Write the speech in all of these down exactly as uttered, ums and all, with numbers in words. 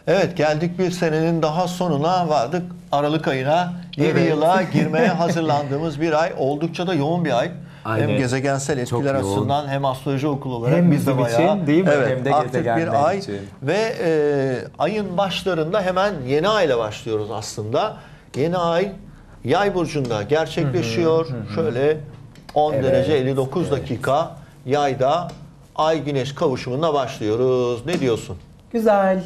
Evet, geldik bir senenin daha sonuna, vardık Aralık ayına. Yeni Evet. yıla girmeye hazırlandığımız bir ay. Oldukça da yoğun bir ay. Aynen. Hem gezegensel etkiler Çok yoğun. açısından hem astroloji okulu olarak Hem biz de bizim bayağı, için değil mi? Evet, Hem de aktif gezegenler bir ay. için. Ve e, ayın başlarında hemen yeni ayla başlıyoruz aslında. Yeni ay Yay burcunda gerçekleşiyor. Hı hı, hı. Şöyle on Evet, derece elli dokuz evet. dakika Yay'da Ay Güneş kavuşumuna başlıyoruz. Ne diyorsun? Güzel.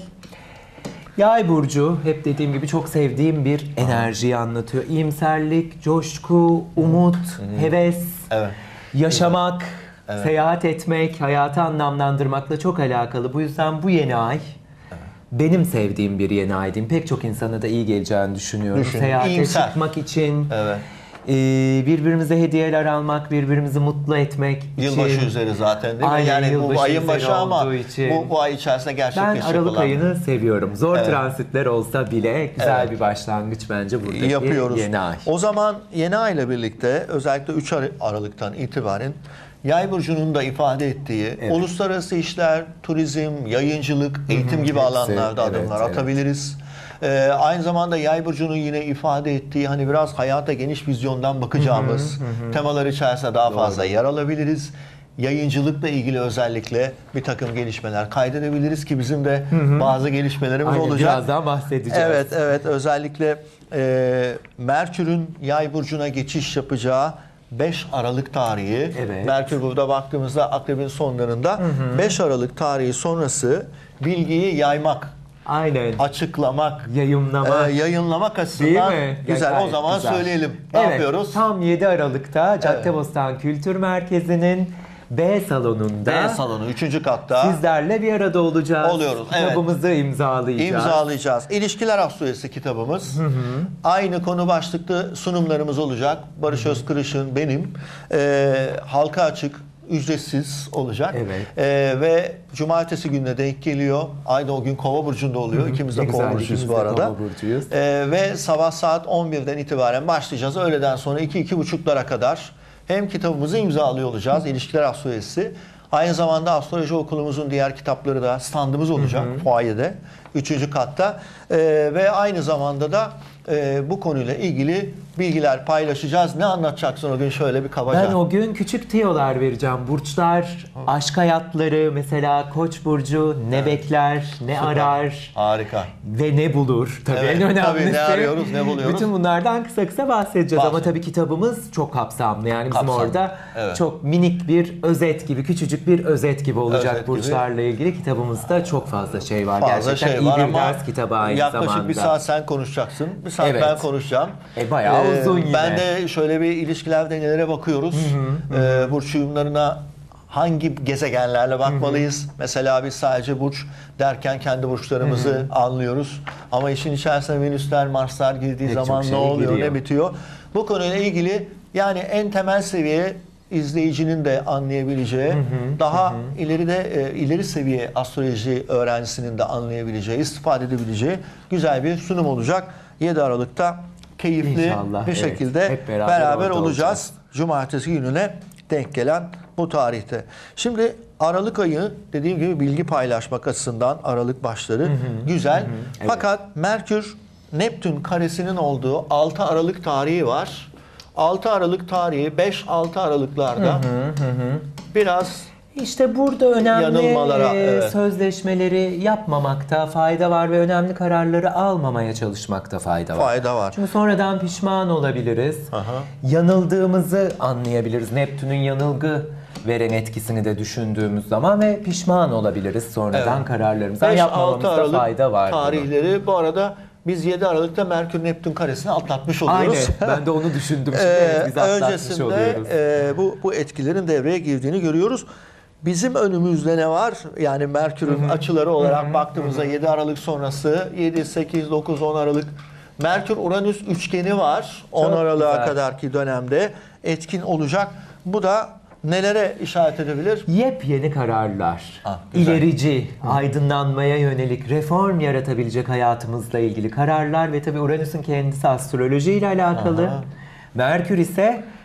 Yay burcu hep dediğim gibi çok sevdiğim bir enerjiyi anlatıyor. İyimserlik, coşku, umut, hmm. heves, evet. yaşamak, evet. seyahat etmek, hayatı anlamlandırmakla çok alakalı. Bu yüzden bu yeni ay evet. benim sevdiğim bir yeni ay diyeyim. Pek çok insana da iyi geleceğini düşünüyorum. Düşün. Seyahate İyimser. çıkmak için. Evet. Birbirimize hediyeler almak, birbirimizi mutlu etmek için. Yılbaşı üzeri zaten değil mi? Aynen, yani bu ayın başı ama için. bu, bu ay içerisinde gerçekleşecek Ben Aralık olan. ayını seviyorum. Zor evet. transitler olsa bile güzel evet. bir başlangıç bence buradaki yapıyoruz. Yeni ay. O zaman yeni ay ile birlikte özellikle üç Aralık'tan itibaren Yay burcunun da ifade ettiği evet. uluslararası işler, turizm, yayıncılık, eğitim Hı -hı. gibi Hepsi, alanlarda evet, adımlar evet. atabiliriz. Ee, aynı zamanda Yay burcunun yine ifade ettiği hani biraz hayata geniş vizyondan bakacağımız hı hı, hı. temalar içerisinde daha Doğru. fazla yer alabiliriz. Yayıncılıkla ilgili özellikle bir takım gelişmeler kaydedebiliriz ki bizim de hı hı. bazı gelişmelerimiz Aynen, olacak. Birazdan bahsedeceğiz. Evet, evet. Özellikle e, Merkür'ün Yay burcuna geçiş yapacağı beş Aralık tarihi. Evet. Merkür burada baktığımızda Akrebin sonlarında hı hı. beş Aralık tarihi sonrası bilgiyi yaymak, Aynen. açıklamak, yayınlamak, e, yayınlamak açısından Değil mi? güzel. Gayet o zaman güzel. söyleyelim. Ne evet, yapıyoruz? Tam yedi Aralık'ta Caddebostan evet. Kültür Merkezi'nin B salonunda B salonu üçüncü katta sizlerle bir arada olacağız. Oluyoruz. Kitabımızı evet. imzalayacağız. İmzalayacağız. İlişkiler Astrolojisi kitabımız. Hı hı. Aynı konu başlıklı sunumlarımız olacak. Barış hı hı. Özkırış'ın benim. Ee, halka açık, ücretsiz olacak. Evet. Ee, ve cumartesi gününe denk geliyor. Aynı o gün Kova burcunda oluyor. Hı hı. İkimiz de ne Kova güzel, burcuyuz bu arada. Kova burcuyuz. Ee, ve sabah saat on birden itibaren başlayacağız. Öğleden sonra iki iki buçuklara kadar hem kitabımızı imzalıyor olacağız. İlişkiler Astrolojisi. Aynı zamanda astroloji okulumuzun diğer kitapları da standımız olacak hı hı. fuayede. Üçüncü katta. Ee, ve aynı zamanda da e, bu konuyla ilgili bilgiler paylaşacağız. Ne anlatacaksın o gün şöyle bir kabaca? Ben o gün küçük tiyolar vereceğim. Burçlar, Hı. aşk hayatları, mesela Koç burcu ne evet. bekler, ne Süper. arar. Harika. Ve ne bulur. Tabii evet, en önemlisi. Tabii ne arıyoruz, ne buluyoruz. Bütün bunlardan kısa kısa bahsedeceğiz. Bahsedin. Ama tabii kitabımız çok kapsamlı. Yani bizim Kapsamlı. orada evet. çok minik bir özet gibi, küçücük bir özet gibi olacak özet burçlarla gibi. ilgili. Kitabımızda çok fazla şey var. Fazla Gerçekten şey iyi var bir ama ders kitabı aynı yaklaşık zamanda. Yaklaşık bir saat sen konuşacaksın. Bir saat evet. ben konuşacağım. E bayağı ee, uzun yine. Ben de şöyle bir ilişkiler denelere bakıyoruz. Hı hı, hı. Ee, burç uyumlarına hangi gezegenlerle bakmalıyız? Hı hı. Mesela biz sadece burç derken kendi burçlarımızı hı hı. anlıyoruz. Ama işin içerisine Venüsler, Marslar girdiği Pek zaman ne oluyor, giriyor. ne bitiyor? Bu konuyla ilgili yani en temel seviye izleyicinin de anlayabileceği, hı hı, daha hı. ileride e, ileri seviye astroloji öğrencisinin de anlayabileceği, istifade edebileceği güzel bir sunum olacak. yedi Aralık'ta keyifli İnşallah, bir evet. şekilde Hep beraber, beraber olacağız. olacağız. Cumartesi gününe denk gelen bu tarihte. Şimdi Aralık ayı dediğim gibi bilgi paylaşmak açısından Aralık başları hı hı, güzel. Hı hı, evet. Fakat Merkür Neptün karesinin olduğu altı Aralık tarihi var. altı Aralık tarihi beş altı Aralıklarda hı hı, hı. biraz İşte burada önemli evet. sözleşmeleri yapmamakta fayda var ve önemli kararları almamaya çalışmakta fayda var. Fayda var. Çünkü sonradan pişman olabiliriz. Aha. Yanıldığımızı anlayabiliriz. Neptün'ün yanılgı veren etkisini de düşündüğümüz zaman ve pişman olabiliriz sonradan evet. kararlarımızdan yapmamamızda fayda var. Tarihleri bunu. Bu arada biz yedi Aralık'ta Merkür Neptün karesini atlatmış oluyoruz. Aynen. Ben de onu düşündüm. Şimdi evet, biz atlatmış öncesinde oluyoruz. E, bu bu etkilerin devreye girdiğini görüyoruz. Bizim önümüzde ne var? Yani Merkür'ün hı hı. açıları olarak hı hı. baktığımızda hı hı. yedi Aralık sonrası yedi, sekiz, dokuz, on Aralık Merkür Uranüs üçgeni var. Çok on Aralık'a güzel. kadarki dönemde etkin olacak. Bu da nelere işaret edebilir? Yepyeni kararlar, ah, ilerici, Hı. aydınlanmaya yönelik, reform yaratabilecek hayatımızla ilgili kararlar ve tabii Uranüs'ün kendisi astroloji ile alakalı. Aha. Merkür ise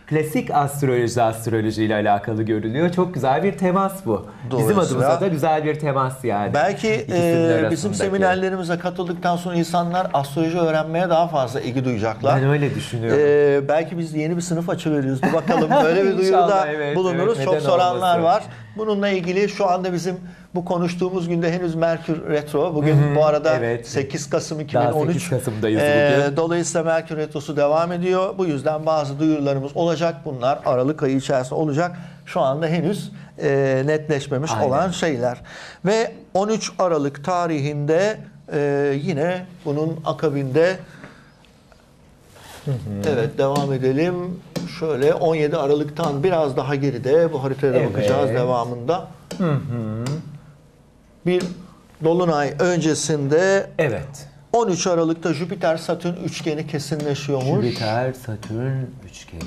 klasik astroloji astroloji ile alakalı görülüyor. Çok güzel bir temas bu. Bizim adımıza da güzel bir temas yani. Belki e, bizim seminerlerimize katıldıktan sonra insanlar astroloji öğrenmeye daha fazla ilgi duyacaklar. Ben öyle düşünüyorum. E, belki biz yeni bir sınıf açıveriyoruz. Bir bakalım, böyle bir duyuruda evet, bulunuruz. Evet, çok soranlar olmasın. var. Bununla ilgili şu anda bizim bu konuştuğumuz günde henüz Merkür Retro. Bugün Hı-hı, bu arada evet. sekiz Kasım iki bin on üç. sekiz Kasım'dayız bugün. E, dolayısıyla Merkür Retrosu devam ediyor. Bu yüzden bazı duyurularımız olacak. Bunlar Aralık ayı içerisinde olacak. Şu anda henüz e, netleşmemiş Aynen. olan şeyler. Ve on üç Aralık tarihinde e, yine bunun akabinde Hı-hı. evet devam edelim. Şöyle on yedi Aralık'tan biraz daha geride bu haritaya evet. bakacağız devamında. Hı hı. Bir dolunay öncesinde evet. on üç Aralık'ta Jüpiter Satürn üçgeni kesinleşiyormuş. Jüpiter Satürn üçgeni.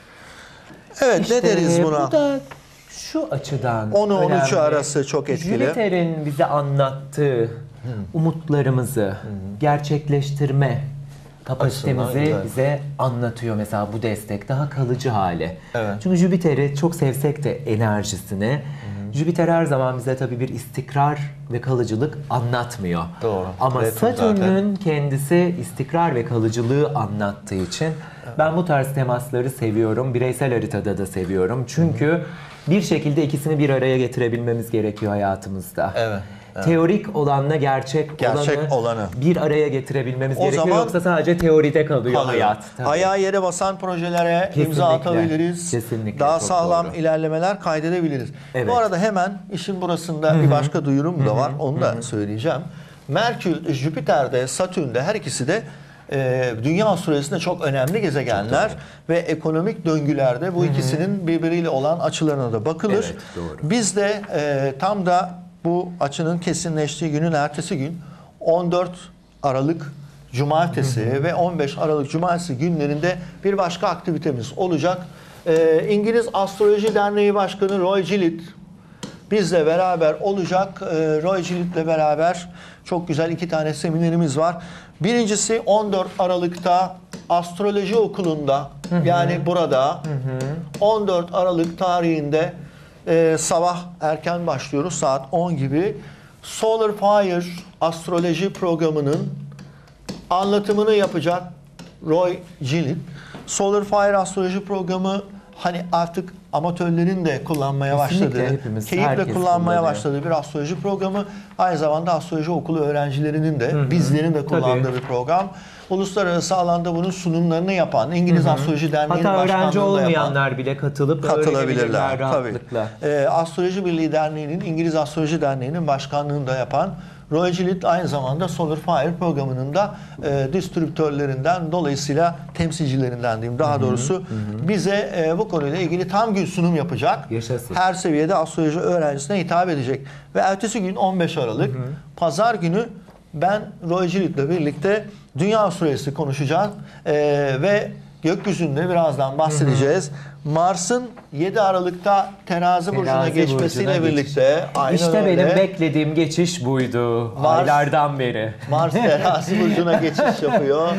Evet işte ne deriz buna? Bu da şu açıdan on on üç arası çok etkili. Jüpiter'in bize anlattığı hmm. umutlarımızı hmm. gerçekleştirme kapasitemizi bize anlatıyor mesela bu destek daha kalıcı hale. Evet. Çünkü Jüpiter'i çok sevsek de enerjisini, Hı-hı. Jüpiter her zaman bize tabii bir istikrar ve kalıcılık anlatmıyor. Doğru. Ama Satürn'ün kendisi istikrar ve kalıcılığı anlattığı için evet. ben bu tarz temasları seviyorum. Bireysel haritada da seviyorum. Çünkü Hı-hı. bir şekilde ikisini bir araya getirebilmemiz gerekiyor hayatımızda. Evet. Evet. Teorik olanla gerçek, gerçek olanı, olanı bir araya getirebilmemiz o gerekiyor. Yoksa sadece teoride kalıyor, kalıyor. hayat. Tabii. Ayağı yere basan projelere Kesinlikle. imza atabiliriz. Kesinlikle. Daha sağlam doğru. ilerlemeler kaydedebiliriz. Evet. Bu arada hemen işin burasında Hı-hı. bir başka duyurum da var. Onu da Hı-hı. söyleyeceğim. Merkür, Jüpiter'de, Satürn'de her ikisi de e, dünya astrolojisinde çok önemli gezegenler çok ve ekonomik döngülerde bu Hı-hı. ikisinin birbiriyle olan açılarına da bakılır. Evet, doğru. Biz de e, tam da bu açının kesinleştiği günün ertesi gün on dört Aralık Cumartesi hı hı. ve on beş Aralık Cumartesi günlerinde bir başka aktivitemiz olacak. Ee, İngiliz Astroloji Derneği Başkanı Roy Gillett bizle beraber olacak. Ee, Roy Gillett'le beraber çok güzel iki tane seminerimiz var. Birincisi on dört Aralık'ta Astroloji Okulu'nda hı hı. yani burada hı hı. on dört Aralık tarihinde Ee, sabah erken başlıyoruz saat on gibi. Solar Fire astroloji programının anlatımını yapacak Roy Gillett. Solar Fire astroloji programı hani artık amatörlerin de kullanmaya başladığı, keyifle kullanmaya başladığı bir astroloji programı. Aynı zamanda astroloji okulu öğrencilerinin de, Hı-hı. bizlerin de kullandığı Tabii. bir program. Uluslararası alanda bunun sunumlarını yapan, İngiliz Hı-hı. Astroloji Derneği'nin başkanlığında yapan. Hatta öğrenci olmayanlar bile katılıp katılabilirler rahatlıkla. Tabii. Ee, Astroloji Birliği Derneği'nin, İngiliz Astroloji Derneği'nin başkanlığını da yapan Roy Gillett aynı zamanda Solar Fire programının da e, distribütörlerinden, dolayısıyla temsilcilerinden diyeyim daha doğrusu hı hı. bize e, bu konuyla ilgili tam gün sunum yapacak. Yaşasın. Her seviyede astroloji öğrencisine hitap edecek. Ve ertesi gün on beş Aralık hı hı. Pazar günü ben Roy Gillett'le birlikte dünya astrolojisi konuşacağım e, ve gökyüzünde birazdan bahsedeceğiz. Hı hı. Mars'ın yedi Aralık'ta Terazi, Terazi burcuna geçmesiyle burcuna birlikte aynen İşte öyle. Benim beklediğim geçiş buydu. Mars, aylardan beri. Mars Terazi burcuna geçiş yapıyor.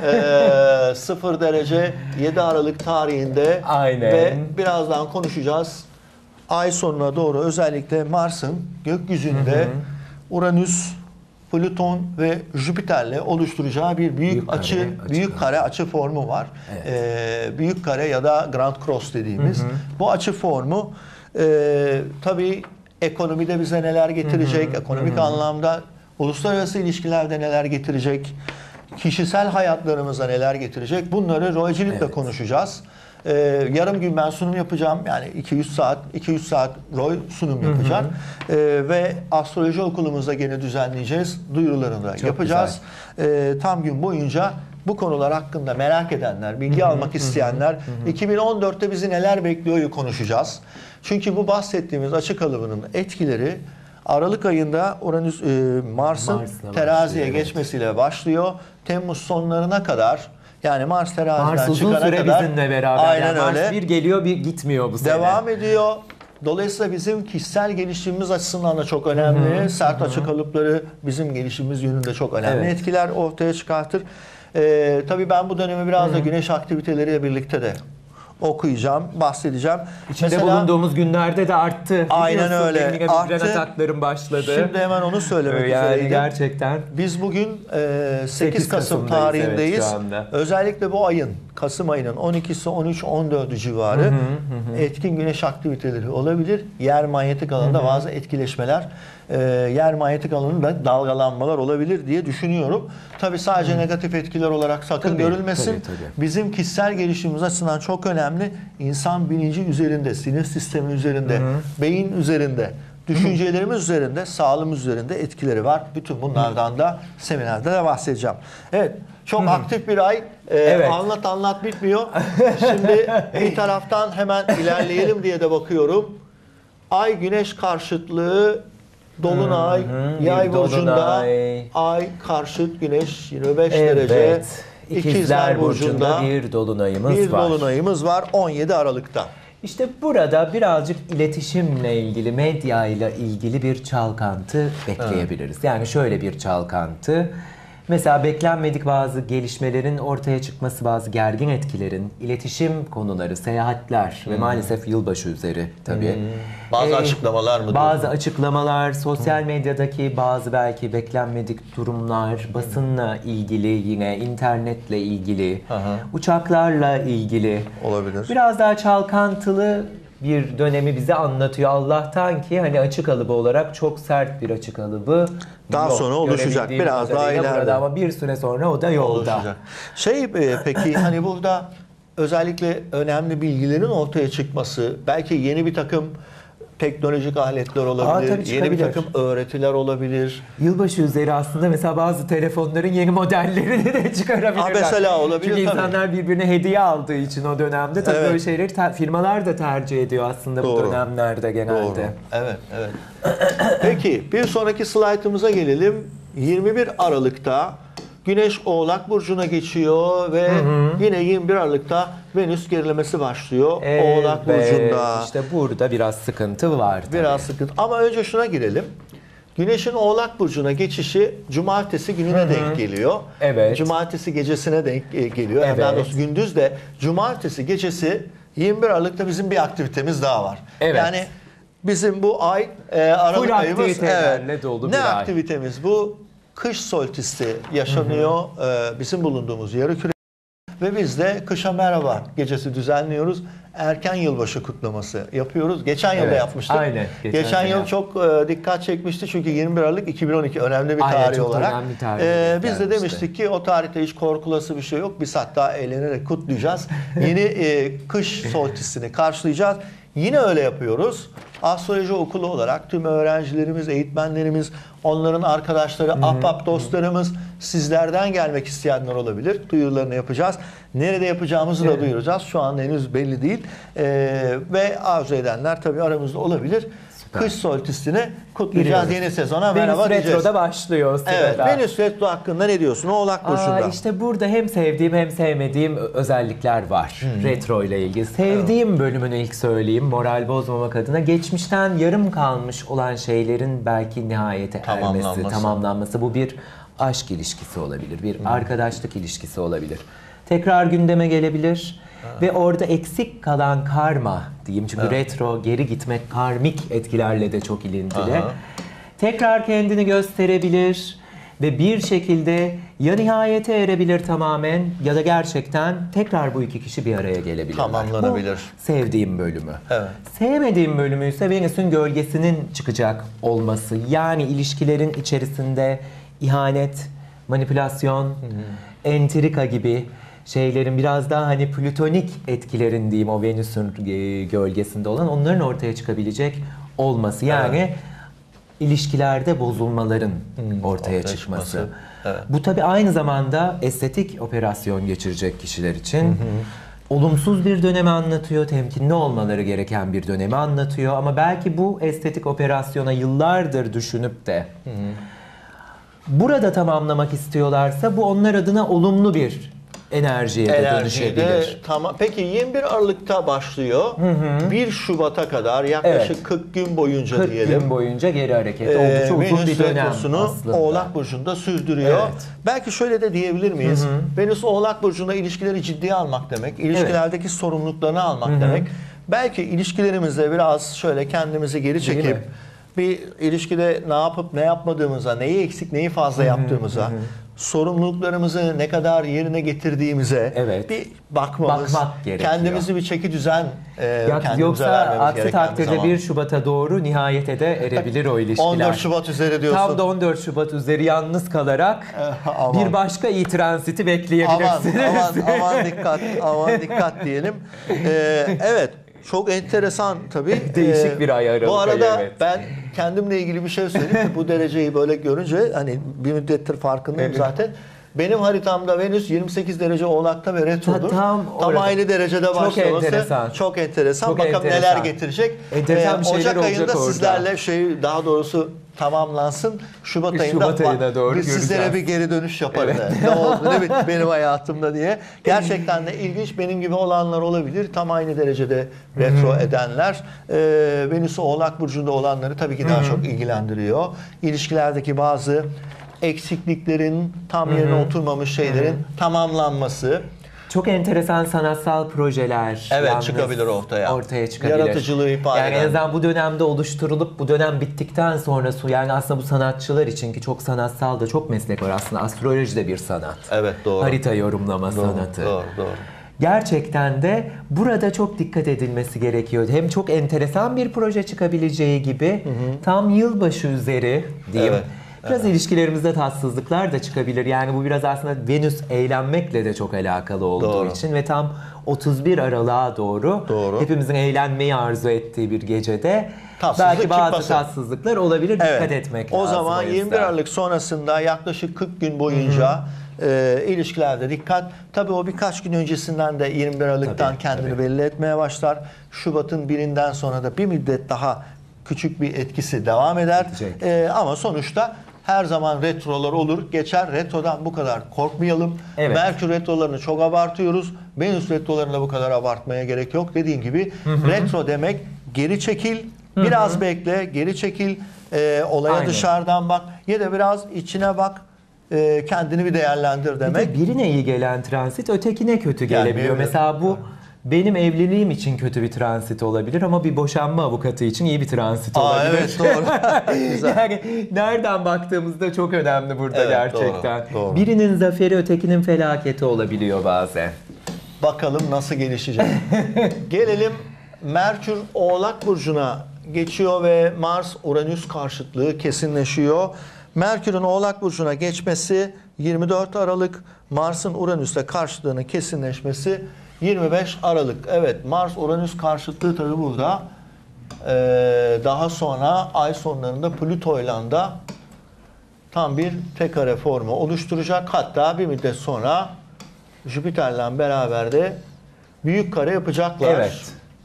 Ee, sıfır derece yedi Aralık tarihinde. Aynen. Ve birazdan konuşacağız. Ay sonuna doğru özellikle Mars'ın gökyüzünde hı hı. Uranüs, Plüton ve Jüpiter'le oluşturacağı bir büyük, büyük açı, kare, açı büyük kare açı formu var. Evet. Ee, büyük kare ya da Grand Cross dediğimiz. Hı hı. Bu açı formu e, tabii ekonomide bize neler getirecek, hı hı. ekonomik hı hı. anlamda uluslararası ilişkilerde neler getirecek, kişisel hayatlarımıza neler getirecek, bunları Roy Gillett'le evet. konuşacağız. Ee, yarım gün ben sunum yapacağım. Yani iki yüz saat, iki yüz saat Roy sunum yapacak. Hı hı. Ee, ve astroloji okulumuzda gene düzenleyeceğiz. Duyurularını da Çok yapacağız. Ee, tam gün boyunca bu konular hakkında merak edenler, bilgi hı hı. almak isteyenler, hı hı. iki bin on dörtte bizi neler bekliyor konuşacağız. Çünkü bu bahsettiğimiz açı kalıbının etkileri Aralık ayında Uranüs, e, Mars'ın Mars teraziye başlıyor, geçmesiyle evet. başlıyor. Temmuz sonlarına kadar, yani Mars teraziden Mars uzun çıkana süre kadar bizimle beraber. Aynen yani Mars öyle. bir geliyor bir gitmiyor bu sene. Devam ediyor. Dolayısıyla bizim kişisel gelişimimiz açısından da çok önemli. Hı-hı. Sert Hı-hı. açı kalıpları bizim gelişimimiz yönünde çok önemli evet. etkiler ortaya çıkartır. Ee, tabii ben bu dönemi biraz Hı-hı. da güneş aktiviteleriyle birlikte de okuyacağım, bahsedeceğim. İçinde Mesela, bulunduğumuz günlerde de arttı. Aynen öyle. Migren Arttı. ataklarım başladı. Şimdi hemen onu söylemek yani üzereydim. Gerçekten. Biz bugün e, sekiz Kasım tarihindeyiz. Evet, özellikle bu ayın, Kasım ayının on ikisi, on üç, on dördü civarı hı hı, hı. etkin güneş aktiviteleri olabilir. Yer manyetik alanında hı hı. bazı etkileşmeler, e, yer manyetik alanında dalgalanmalar olabilir diye düşünüyorum. Tabii sadece hı. negatif etkiler olarak sakın tabii, görülmesin. Tabii, tabii. Bizim kişisel gelişimimiz açısından çok önemli. İnsan bilinci üzerinde, sinir sistemi üzerinde, hı hı. beyin üzerinde, düşüncelerimiz üzerinde, sağlığımız üzerinde etkileri var. Bütün bunlardan da seminerde de bahsedeceğim. Evet, çok Hı-hı. aktif bir ay. Ee, evet. Anlat anlat bitmiyor. Şimdi bir taraftan hemen ilerleyelim diye de bakıyorum. Ay güneş karşıtlığı, dolunay, Hı-hı. yay burcunda, ay karşıt güneş yirmi beş evet. derece. İkizler, İkizler burcunda bir dolunayımız bir var. Bir dolunayımız var on yedi Aralık'ta. İşte burada birazcık iletişimle ilgili, medya ile ilgili bir çalkantı bekleyebiliriz. Evet. Yani şöyle bir çalkantı. Mesela beklenmedik bazı gelişmelerin ortaya çıkması, bazı gergin etkilerin, iletişim konuları, seyahatler hmm. ve maalesef yılbaşı üzeri tabii. Hmm. Bazı ee, açıklamalar mı? Bazı diyorsun? açıklamalar, sosyal hmm. medyadaki bazı belki beklenmedik durumlar, basınla ilgili yine, internetle ilgili, Aha. uçaklarla ilgili. Olabilir. Biraz daha çalkantılı bir dönemi bize anlatıyor. Allah'tan ki hani açık alıbı olarak çok sert bir açık alıbı daha yok. sonra oluşacak. Biraz daha ileride. Ama bir süre sonra o da yolda. Oluşacak. Şey peki hani burada özellikle önemli bilgilerin ortaya çıkması, belki yeni bir takım teknolojik aletler olabilir, Aa, yeni bir takım öğretiler olabilir. Yılbaşı üzeri aslında mesela bazı telefonların yeni modellerini de çıkarabilirler. Aa, mesela olabilir. Çünkü tabii. insanlar birbirine hediye aldığı için o dönemde tabii evet. böyle şeyleri te- firmalar da tercih ediyor aslında Doğru. bu dönemlerde genelde. Doğru. Evet, evet. Peki bir sonraki slaytımıza gelelim. yirmi bir Aralık'ta Güneş Oğlak Burcu'na geçiyor ve hı hı. yine yirmi bir Aralık'ta Venüs gerilemesi başlıyor evet, Oğlak Burcu'nda. İşte burada biraz sıkıntı var. Biraz tabii. sıkıntı. Ama önce şuna girelim. Güneş'in Oğlak Burcu'na geçişi Cumartesi gününe hı hı. denk geliyor. Evet. Cumartesi gecesine denk geliyor. Evet. Daha doğrusu gündüz de Cumartesi gecesi yirmi bir Aralık'ta bizim bir aktivitemiz daha var. Evet. Yani bizim bu ay e, Aralık Full ayımız evet, dolu ne bir aktivitemiz ay. bu? Kış solstisti yaşanıyor hı hı. bizim bulunduğumuz yarıküre ve biz de kışa merhaba gecesi düzenliyoruz. Erken yılbaşı kutlaması yapıyoruz. Geçen yılda evet, yapmıştık. Aynen. Geçen, geçen yıl çok e, dikkat çekmişti çünkü yirmi bir Aralık iki bin on iki önemli bir aynen, tarih olarak. Önemli tarih e, biz de demiştik ki o tarihte hiç korkulası bir şey yok. Biz hatta eğlenerek kutlayacağız. Yeni e, kış solstisini karşılayacağız. Yine öyle yapıyoruz. Astroloji okulu olarak tüm öğrencilerimiz, eğitmenlerimiz, onların arkadaşları, hmm. ahbap dostlarımız, sizlerden gelmek isteyenler olabilir. Duyurularını yapacağız. Nerede yapacağımızı da duyuracağız. Şu an henüz belli değil. Ee, ve arzu edenler tabii aramızda olabilir. Süper. Kış solstisini kutlayacağız. Yeni sezona merhaba Venüs diyeceğiz. Retro'da başlıyor sırada. Evet, Venüs Retro hakkında ne diyorsun? Oğlak Burcu'nda. Aa, işte burada hem sevdiğim hem sevmediğim özellikler var. Hmm. Retro ile ilgili. Sevdiğim evet. bölümünü ilk söyleyeyim. Moral bozmamak adına. Geçmişten yarım kalmış olan şeylerin belki nihayete tamamlanması. ermesi, tamamlanması. Bu bir aşk ilişkisi olabilir. Bir hmm. arkadaşlık ilişkisi olabilir. Tekrar gündeme gelebilir. Ha. Ve orada eksik kalan karma diyeyim çünkü evet. retro, geri gitmek karmik etkilerle de çok ilintili. Aha. Tekrar kendini gösterebilir ve bir şekilde ya nihayete erebilir tamamen ya da gerçekten tekrar bu iki kişi bir araya gelebilir. Tamamlanabilir. Bu sevdiğim bölümü. Evet. Sevmediğim bölümü ise Venüs'ün gölgesinin çıkacak olması. Yani ilişkilerin içerisinde ihanet, manipülasyon, hı-hı. entrika gibi şeylerin biraz daha hani plütonik etkilerin diyeyim o Venüs'ün gölgesinde olan onların ortaya çıkabilecek olması. Yani evet. ilişkilerde bozulmaların hmm, ortaya, ortaya çıkması. çıkması. Evet. Bu tabii aynı zamanda estetik operasyon geçirecek kişiler için hı hı. olumsuz bir dönemi anlatıyor, temkinli olmaları gereken bir dönemi anlatıyor. Ama belki bu estetik operasyona yıllardır düşünüp de hı hı. burada tamamlamak istiyorlarsa bu onlar adına olumlu bir enerjiye de Enerjiyi de dönüşebilir. tamam. Peki yirmi bir Aralık'ta başlıyor. Hı hı. bir Şubat'a kadar yaklaşık Evet. kırk gün boyunca kırk diyelim. gün boyunca geri hareket. Ee, Oldukça uzun Venüs bir dönem retrosunu aslında. Oğlak Burcu'nda sürdürüyor. Evet. Belki şöyle de diyebilir miyiz? Hı hı. Venüs Oğlak Burcu'nda ilişkileri ciddiye almak demek. İlişkilerdeki evet. sorumluluklarını almak hı hı. demek. Belki ilişkilerimizde biraz şöyle kendimizi geri çekip bir ilişkide ne yapıp ne yapmadığımıza, neyi eksik neyi fazla yaptığımıza, hı hı. sorumluluklarımızı ne kadar yerine getirdiğimize evet. bir bakmamız, bakmak gerekiyor. Kendimizi bir çeki düzen e, ya, kendimize yoksa vermemiz aksi gereken takdirde bir zaman. bir Şubat'a doğru nihayete de erebilir o ilişkiler. on dört Şubat üzeri diyorsun. Tam da on dört Şubat üzeri yalnız kalarak bir başka iyi transiti bekleyebilirsiniz. Aman, aman, aman dikkat, aman dikkat diyelim. Ee, evet. Çok enteresan tabii. Değişik ee, bir ay aralık. Bu arada evet. ben kendimle ilgili bir şey söyleyeyim. Bu dereceyi böyle görünce hani bir müddettir farkındayım evet. zaten. Benim haritamda Venüs yirmi sekiz derece Oğlak'ta ve retrodur. Ta, tam tam aynı derecede başlaması. Çok enteresan. Çok enteresan. Çok Bakalım enteresan. Neler getirecek. Enteresan ee, Ocak ayında orada. sizlerle şey daha doğrusu tamamlansın. Şubat ayında Şubat ayına doğru biz sizlere bir geri dönüş yaparız. Evet. Ne oldu ne bitti benim hayatımda diye. Gerçekten de ilginç, benim gibi olanlar olabilir. Tam aynı derecede retro edenler. Ee, Venüs Oğlak Burcu'nda olanları tabii ki daha Hı-hı. çok ilgilendiriyor. İlişkilerdeki bazı eksikliklerin, tam yerine Hı-hı. oturmamış şeylerin Hı-hı. tamamlanması. Çok enteresan sanatsal projeler evet, çıkabilir ortaya. Ortaya çıkabilir. Yaratıcılığı ifade yani eden. en azından bu dönemde oluşturulup bu dönem bittikten sonra yani aslında bu sanatçılar için ki çok sanatsal da çok meslek var aslında. Astroloji de bir sanat. Evet, doğru. Harita yorumlama doğru, sanatı. Doğru, doğru. Gerçekten de burada çok dikkat edilmesi gerekiyor. Hem çok enteresan bir proje çıkabileceği gibi hı hı. tam yılbaşı üzeri diyeyim. Evet. Biraz evet. ilişkilerimizde tatsızlıklar da çıkabilir. Yani bu biraz aslında Venüs eğlenmekle de çok alakalı olduğu doğru. için ve tam otuz bir Aralık'a doğru, doğru hepimizin eğlenmeyi arzu ettiği bir gecede Tatsızlık belki bazı çıkması. tatsızlıklar olabilir. Evet. Dikkat etmek o lazım. Zaman o zaman yirmi bir Aralık sonrasında yaklaşık kırk gün boyunca e, ilişkilerde dikkat. Tabii o birkaç gün öncesinden de yirmi bir Aralık'tan tabii, kendini tabii. belli etmeye başlar. Şubat'ın birinden sonra da bir müddet daha küçük bir etkisi devam eder. E, ama sonuçta her zaman retrolar olur, geçer. Retrodan bu kadar korkmayalım. Evet. Merkür retrolarını çok abartıyoruz. Venüs retrolarını da bu kadar abartmaya gerek yok. Dediğim gibi hı hı. retro demek geri çekil, hı biraz hı. bekle, geri çekil, e, olaya Aynen. dışarıdan bak ya da biraz içine bak, e, kendini bir değerlendir demek. Bir de birine iyi gelen transit ötekine kötü gelebiliyor. Yani, mesela bu benim evliliğim için kötü bir transit olabilir ama bir boşanma avukatı için iyi bir transit Aa, olabilir. Evet, doğru. Yani nereden baktığımızda çok önemli burada evet, gerçekten. Doğru, doğru. Birinin zaferi ötekinin felaketi olabiliyor bazen. Bakalım nasıl gelişecek. Gelelim Merkür Oğlak Burcu'na geçiyor ve Mars Uranüs karşıtlığı kesinleşiyor. Merkür'ün Oğlak Burcu'na geçmesi yirmi dört Aralık, Mars'ın Uranüs'le karşıtlığının kesinleşmesi yirmi beş Aralık. Evet, Mars-Uranüs karşıtlığı tabii burada. Ee, daha sonra ay sonlarında Plüto'yla da tam bir tek kare formu oluşturacak. Hatta bir müddet sonra Jüpiter'le beraber de büyük kare yapacaklar. Evet.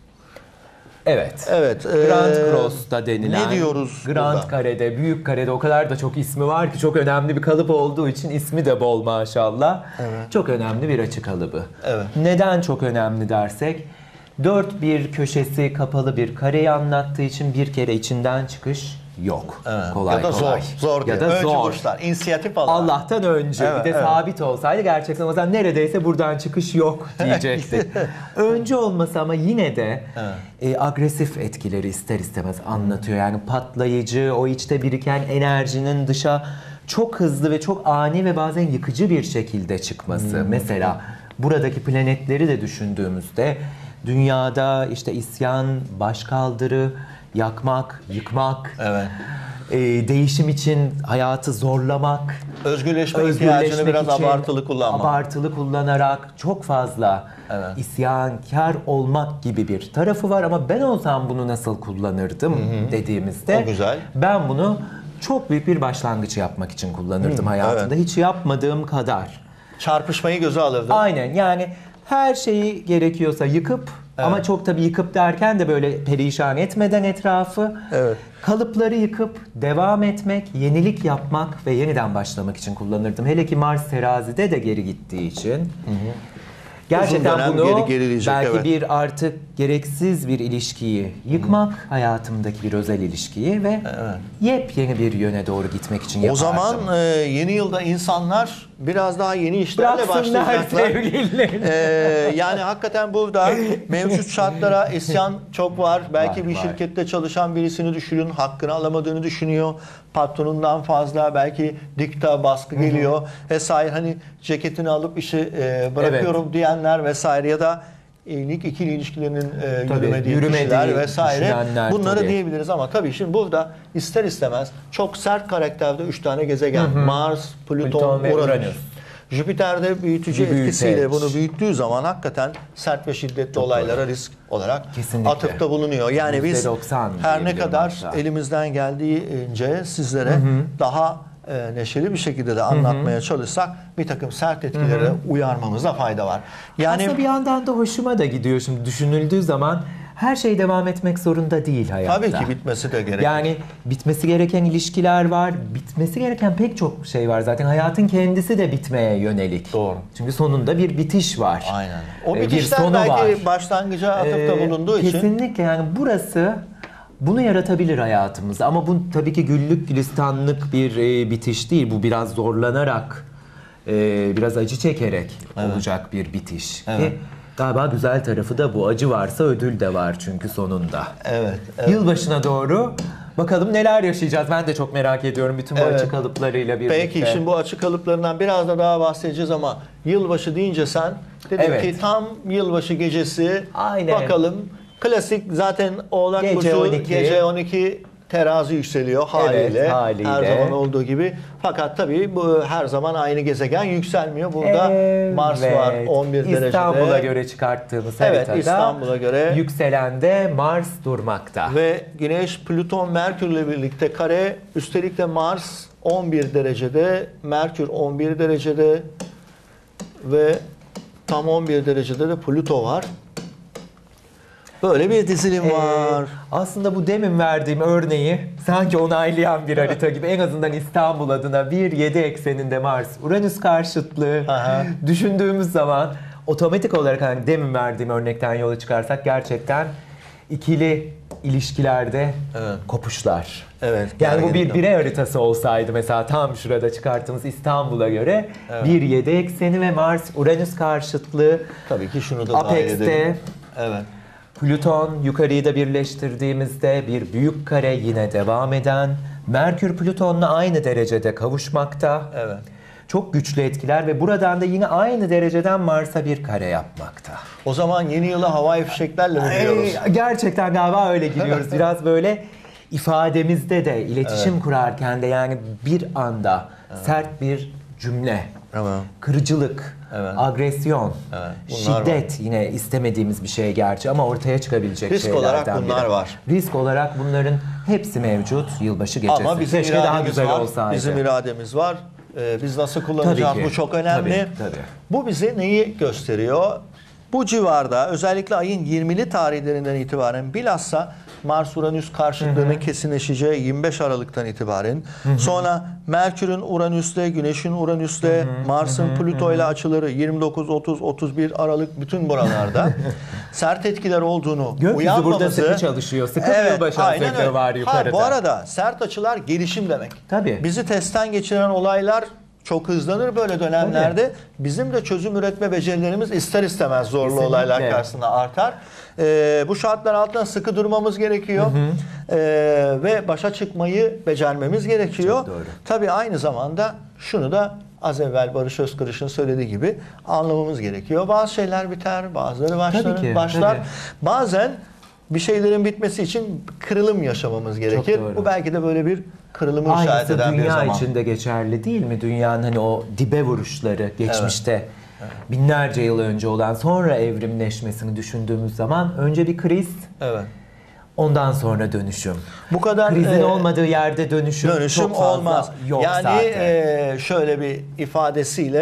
Evet. Evet. Grand e, Cross'ta denilen. Ne diyoruz Grand burada? Kare'de, büyük karede o kadar da çok ismi var ki çok önemli bir kalıp olduğu için ismi de bol maşallah. Evet. Çok önemli bir açı kalıbı. Evet. Neden çok önemli dersek dört bir köşesi kapalı bir kareyi anlattığı için bir kere içinden çıkış yok. Evet. Kolay ya da kolay. Zor, zor ya da önce zor. burçlar, inisiyatif alarak. Allah'tan önce evet, bir de evet. sabit olsaydı gerçekten o zaman neredeyse buradan çıkış yok diyecektik. Önce olması ama yine de evet. e, agresif etkileri ister istemez anlatıyor. Yani patlayıcı, o içte biriken enerjinin dışa çok hızlı ve çok ani ve bazen yıkıcı bir şekilde çıkması. Hmm. Mesela buradaki planetleri de düşündüğümüzde dünyada işte isyan, başkaldırı, yakmak, yıkmak, evet. e, değişim için hayatı zorlamak, özgürleşme ihtiyacını biraz abartılı kullanmak, abartılı kullanarak çok fazla evet. isyankar olmak gibi bir tarafı var ama ben olsam bunu nasıl kullanırdım Hı-hı. dediğimizde o güzel. Ben bunu çok büyük bir başlangıç yapmak için kullanırdım Hı, hayatımda. Evet. Hiç yapmadığım kadar. Çarpışmayı göze alırdım. Aynen, yani her şeyi gerekiyorsa yıkıp Ama çok tabii yıkıp derken de böyle perişan etmeden etrafı, Evet. kalıpları yıkıp devam etmek, yenilik yapmak ve yeniden başlamak için kullanırdım. Hele ki Mars terazide de geri gittiği için. Hı hı. Gerçekten Uzun dönem bunu geri gerileyecek, belki evet. bir artık gereksiz bir ilişkiyi yıkmak, Hı. hayatımdaki bir özel ilişkiyi ve evet. yepyeni bir yöne doğru gitmek için yapardım. O zaman e, yeni yılda insanlar biraz daha yeni işlerle Bıraksınlar başlayacaklar. sevgililerini. E, yani hakikaten burada mevcut şartlara isyan çok var. Belki Var, bir var. şirkette çalışan birisini düşünün, hakkını alamadığını düşünüyor. Patronundan fazla belki dikta, baskı geliyor vesaire. Hani ceketini alıp işi e, bırakıyorum evet. diyenler vesaire ya da ilk ikili ilişkilerinin e, tabii, yürümediği, yürümediği kişiler vesaire. Bunları tabii. diyebiliriz ama tabii şimdi burada ister istemez çok sert karakterde üç tane gezegen. Hı hı. Mars, Plüton, Plüton ve Uranüs. Uranüs. Jüpiter'de büyütücü Bir etkisiyle büyüteç. bunu büyüttüğü zaman hakikaten sert ve şiddetli çok olaylara doğru. risk olarak kesinlikle. atıfta bulunuyor. Yani biz her ne kadar hatta. elimizden geldiğince sizlere hı hı. daha e, neşeli bir şekilde de anlatmaya hı hı. çalışsak bir takım sert etkilere hı hı. uyarmamıza fayda var. Yani aslında bir yandan da hoşuma da gidiyor şimdi düşünüldüğü zaman. Her şey devam etmek zorunda değil hayatta. Tabii ki bitmesi de gerekir. Yani bitmesi gereken ilişkiler var, bitmesi gereken pek çok şey var zaten. Hayatın kendisi de bitmeye yönelik. Doğru. Çünkü sonunda bir bitiş var. Aynen. O ee, bitişler belki var. başlangıca atıfta ee, bulunduğu kesinlikle için. Kesinlikle yani burası bunu yaratabilir hayatımızda. Ama bu tabii ki güllük gülistanlık bir e, bitiş değil. Bu biraz zorlanarak, e, biraz acı çekerek evet. olacak bir bitiş. Evet. Ve galiba güzel tarafı da bu. Acı varsa ödül de var çünkü sonunda. Evet. evet. Yılbaşına doğru bakalım neler yaşayacağız. Ben de çok merak ediyorum bütün bu evet. açı kalıplarıyla birlikte. Peki şimdi bu açı kalıplarından biraz da daha bahsedeceğiz ama yılbaşı deyince sen dedin evet. ki tam yılbaşı gecesi Aynen. bakalım. Klasik zaten Oğlak gece Burcu on iki. gece on iki terazi yükseliyor haliyle, evet, haliyle. Her zaman olduğu gibi. Fakat tabii bu her zaman aynı gezegen yükselmiyor. Burada evet. Mars var on bir derecede. İstanbul'a göre çıkarttığımız evet, haritada İstanbul'a göre yükselende Mars durmakta. Ve Güneş, Plüton, Merkür'le birlikte kare. Üstelik de Mars on bir derecede, Merkür on bir derecede ve tam on bir derecede de Plüto var. Böyle bir dizilim ee, var. Aslında bu demin verdiğim örneği sanki onaylayan bir harita gibi. En azından İstanbul adına bir yedi ekseninde Mars, Uranüs karşıtlığı Aha. düşündüğümüz zaman otomatik olarak hani demin verdiğim örnekten yola çıkarsak gerçekten ikili ilişkilerde evet. kopuşlar. Evet. Yani bu bir birey haritası olsaydı mesela tam şurada çıkarttığımız İstanbul'a göre evet. bir yedi ekseni ve Mars, Uranüs karşıtlığı. Tabii ki şunu da dahil Apex'te, edelim. Evet. Plüton yukarıyı da birleştirdiğimizde bir büyük kare yine devam eden. Merkür Plüton'la aynı derecede kavuşmakta. Evet. Çok güçlü etkiler ve buradan da yine aynı dereceden Mars'a bir kare yapmakta. O zaman yeni yıla havai fişeklerle mi gidiyoruz? Gerçekten galiba öyle gidiyoruz. Biraz böyle ifademizde de iletişim evet. kurarken de yani bir anda evet. sert bir cümle, evet. kırıcılık, evet. agresyon, evet. şiddet var. Yine istemediğimiz bir şey gerçi ama ortaya çıkabilecek risk şeylerden olarak bunlar biri. var. Risk olarak bunların hepsi mevcut yılbaşı gecesi. Ama bizim Keşke daha güzel var. olsaydı. Bizim irademiz var. Ee, biz nasıl kullanacağız bu çok önemli. Tabii, tabii. Bu bize neyi gösteriyor? Bu civarda özellikle ayın yirmili tarihlerinden itibaren bilhassa Mars-Uranüs karşıtlığının hı hı. kesinleşeceği yirmi beş Aralık'tan itibaren hı hı. sonra Merkür'ün Uranüs'le, Güneş'in Uranüs'le, Mars'ın Plüto'yla açıları yirmi dokuz, otuz, otuz bir Aralık bütün buralarda sert etkiler olduğunu Gökyüzü uyanmamızı... burada sıkı çalışıyor. Sıkı evet, yılbaşı hazırlıkları var yukarıda. Ha, bu arada sert açılar gelişim demek. Tabii. Bizi testten geçiren olaylar çok hızlanır böyle dönemlerde. Tabii. Bizim de çözüm üretme becerilerimiz ister istemez zorlu Kesinlikle. olaylar karşısında artar. Ee, bu şartlar altında sıkı durmamız gerekiyor. Hı hı. Ee, ve başa çıkmayı becermemiz gerekiyor. Tabii aynı zamanda şunu da az evvel Barış Özkırış'ın söylediği gibi anlamamız gerekiyor. Bazı şeyler biter, bazıları başlar. Ki, başlar. tabii. Bazen bir şeylerin bitmesi için kırılım yaşamamız gerekir. Bu belki de böyle bir kırılımı işaret eden bir zaman. Dünya için de geçerli değil mi? Dünyanın hani o dibe vuruşları geçmişte evet. Evet. binlerce yıl önce olan sonra evrimleşmesini düşündüğümüz zaman önce bir kriz. Evet. Ondan sonra dönüşüm. Bu kadar krizin e, olmadığı yerde dönüşüm, dönüşüm çok fazla olmaz. Yok yani zaten. E, şöyle bir ifadesiyle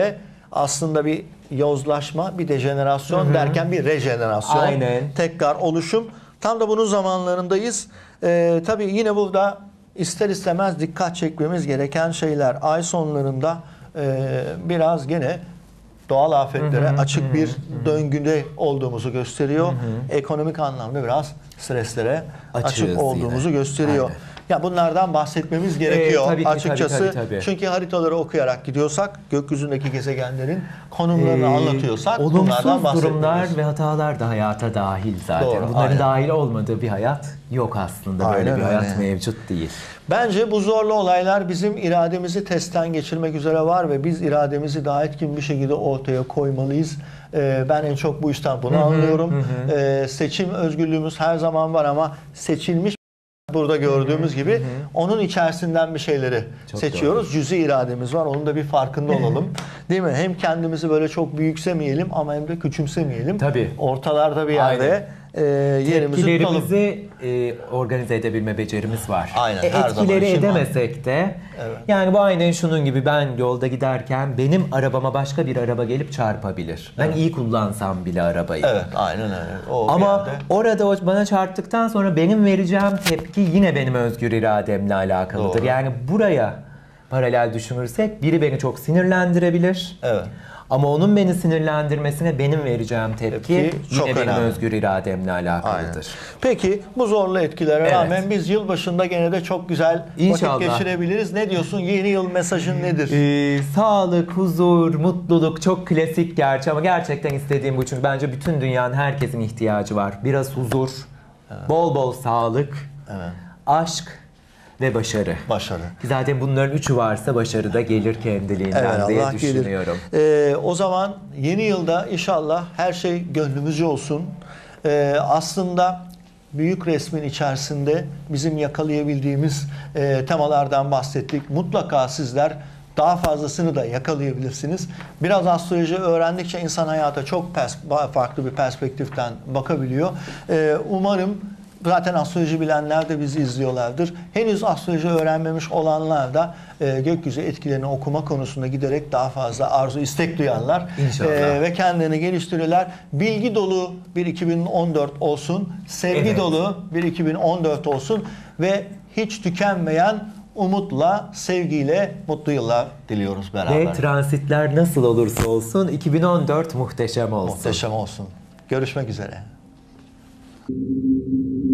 aslında bir yozlaşma, bir dejenerasyon Hı-hı. derken bir rejenerasyon. Aynen. Tekrar oluşum. Tam da bunun zamanlarındayız. Ee, tabii yine burada ister istemez dikkat çekmemiz gereken şeyler. Ay sonlarında e, biraz gene doğal afetlere hı hı, açık hı, bir hı. döngüde olduğumuzu gösteriyor. Hı hı. Ekonomik anlamda biraz streslere Açığız açık olduğumuzu yine. gösteriyor. Aynen. Ya bunlardan bahsetmemiz gerekiyor ee, tabii ki, açıkçası. Tabii, tabii, tabii. Çünkü haritaları okuyarak gidiyorsak, gökyüzündeki gezegenlerin konumlarını ee, anlatıyorsak bunlardan bahsetmemiz. Durumlar ve hatalar da hayata dahil zaten. Doğru, Bunların aynen. dahil olmadığı bir hayat yok aslında. Aynen, Böyle bir hayat aynen. mevcut değil. Bence bu zorlu olaylar bizim irademizi testten geçirmek üzere var ve biz irademizi daha etkin bir şekilde ortaya koymalıyız. Ee, ben en çok bu işten bunu hı hı, anlıyorum. Hı. Ee, seçim özgürlüğümüz her zaman var ama seçilmiş burada gördüğümüz hı hı, gibi hı. onun içerisinden bir şeyleri çok seçiyoruz. Doğru. Cüzi irademiz var. Onun da bir farkında olalım. Değil mi? Hem kendimizi böyle çok büyüksemeyelim ama hem de küçümsemeyelim. Tabii. Ortalarda bir yerde e, yerimizi tutalım. Tepkilerimizi e, organize edebilme becerimiz var. Aynen. E, etkileri edemesek de evet. yani bu aynen şunun gibi, ben yolda giderken benim arabama başka bir araba gelip çarpabilir. Ben evet. iyi kullansam bile arabayı. Evet, aynen öyle. O Ama yerde... orada o bana çarptıktan sonra benim vereceğim tepki yine benim özgür irademle alakalıdır. Doğru. Yani buraya paralel düşünürsek biri beni çok sinirlendirebilir. Evet. Ama onun beni sinirlendirmesine benim vereceğim tepki, tepki yine benim önemli. özgür irademle alakalıdır. Aynen. Peki bu zorlu etkilere evet. rağmen biz yılbaşında gene de çok güzel İnşallah. vakit geçirebiliriz. Ne diyorsun? Yeni yıl mesajın nedir? Ee, sağlık, huzur, mutluluk, çok klasik gerçi ama gerçekten istediğim bu. Çünkü bence bütün dünyanın, herkesin ihtiyacı var. Biraz huzur, evet. bol bol sağlık, evet. aşk ve başarı. Başarı. Zaten bunların üçü varsa başarı da gelir kendiliğinden evet, diye Allah düşünüyorum. Ee, o zaman yeni yılda inşallah her şey gönlümüzce olsun. Ee, aslında büyük resmin içerisinde bizim yakalayabildiğimiz e, temalardan bahsettik. Mutlaka sizler daha fazlasını da yakalayabilirsiniz. Biraz astroloji öğrendikçe insan hayata çok pers- farklı bir perspektiften bakabiliyor. Ee, umarım zaten astroloji bilenler de bizi izliyorlardır. Henüz astroloji öğrenmemiş olanlar da e, gökyüzü etkilerini okuma konusunda giderek daha fazla arzu, istek duyarlar. İnşallah. E, ve kendilerini geliştirirler. Bilgi dolu bir iki bin on dört olsun. Sevgi evet. dolu bir iki bin on dört olsun. Ve hiç tükenmeyen umutla, sevgiyle mutlu yıllar diliyoruz beraber. Ve transitler nasıl olursa olsun iki bin on dört muhteşem olsun. Muhteşem olsun. Görüşmek üzere.